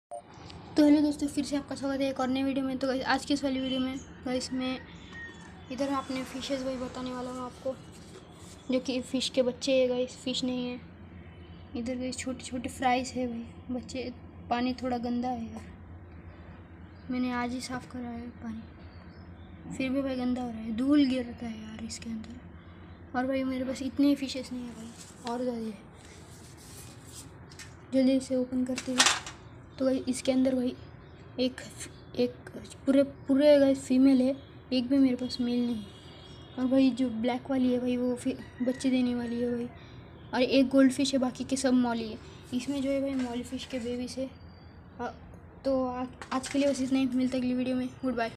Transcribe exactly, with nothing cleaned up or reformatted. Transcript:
तो हेलो दोस्तों, फिर से आपका स्वागत है एक और नई वीडियो में। तो गाइस आज की इस वाली वीडियो में गाइस मैं इधर अपने फिशेस वही बताने वाला हूँ आपको, जो कि फ़िश के बच्चे है गाइस, फ़िश नहीं है। इधर गाइस छोटे छोटे फ्राइज है भाई बच्चे। पानी थोड़ा गंदा है यार, मैंने आज ही साफ़ करा है पानी, फिर भी भाई गंदा हो रहा है, धूल गिरता है यार इसके अंदर। और भाई मेरे पास इतने ही फिशेस नहीं है भाई, और ज़्यादा है। जल्दी से ओपन करते हैं तो भाई इसके अंदर भाई एक एक पूरे पूरे गाइस फीमेल है, एक भी मेरे पास मेल नहीं है। और भाई जो ब्लैक वाली है भाई वो फिर बच्चे देने वाली है भाई। और एक गोल्ड फिश है, बाकी के सब मॉली है। इसमें जो है भाई मॉली फिश के बेबीज है। तो आज के लिए बस इतना ही, मिलता है अगली वीडियो में। Good bye.